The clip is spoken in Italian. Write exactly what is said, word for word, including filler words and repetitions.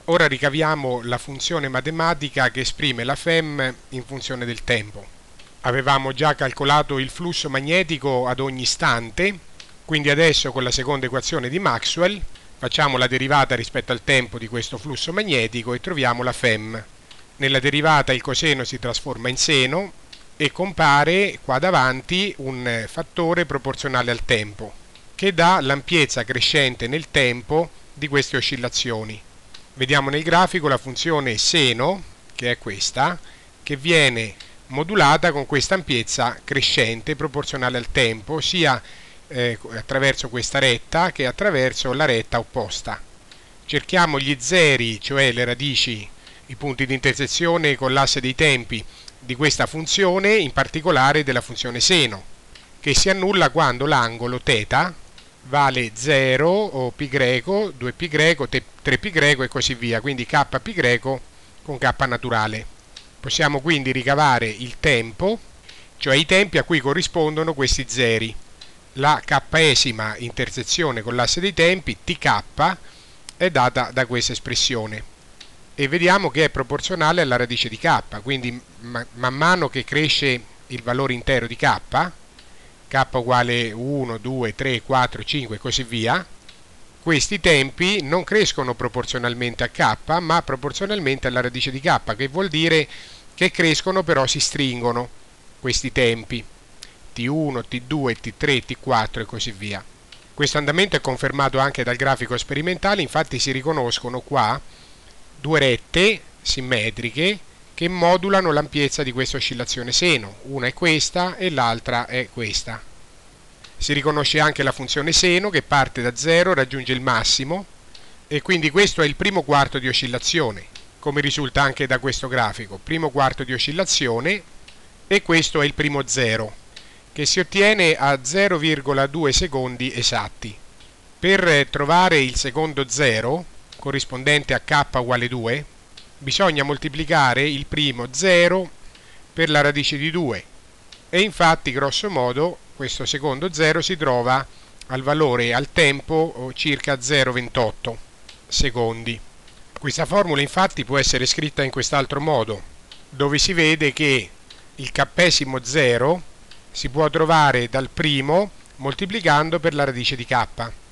Ora ricaviamo la funzione matematica che esprime la F E M in funzione del tempo. Avevamo già calcolato il flusso magnetico ad ogni istante, quindi adesso con la seconda equazione di Maxwell facciamo la derivata rispetto al tempo di questo flusso magnetico e troviamo la F E M. Nella derivata il coseno si trasforma in seno e compare qua davanti un fattore proporzionale al tempo, che dà l'ampiezza crescente nel tempo di queste oscillazioni. Vediamo nel grafico la funzione seno, che è questa, che viene modulata con questa ampiezza crescente proporzionale al tempo, sia eh, attraverso questa retta che attraverso la retta opposta. Cerchiamo gli zeri, cioè le radici, i punti di intersezione con l'asse dei tempi di questa funzione, in particolare della funzione seno, che si annulla quando l'angolo θ vale zero o π greco, due π greco, tre π greco e così via, quindi kπ greco con k naturale. Possiamo quindi ricavare il tempo, cioè i tempi a cui corrispondono questi zeri. La k'esima intersezione con l'asse dei tempi, tk, è data da questa espressione e vediamo che è proporzionale alla radice di k, quindi man mano che cresce il valore intero di k, k uguale uno, due, tre, quattro, cinque e così via, questi tempi non crescono proporzionalmente a k, ma proporzionalmente alla radice di k, che vuol dire che crescono però si stringono questi tempi, T uno, T due, T tre, T quattro e così via. Questo andamento è confermato anche dal grafico sperimentale, infatti si riconoscono qua due rette simmetriche che modulano l'ampiezza di questa oscillazione seno, una è questa e l'altra è questa. Si riconosce anche la funzione seno che parte da zero, raggiunge il massimo e quindi questo è il primo quarto di oscillazione, come risulta anche da questo grafico, primo quarto di oscillazione e questo è il primo zero, che si ottiene a zero virgola due secondi esatti. Per trovare il secondo zero, corrispondente a k uguale due, bisogna moltiplicare il primo zero per la radice di due e infatti grosso modo questo secondo zero si trova al valore al tempo circa zero virgola ventotto secondi. Questa formula infatti può essere scritta in quest'altro modo, dove si vede che il k'esimo zero si può trovare dal primo moltiplicando per la radice di k.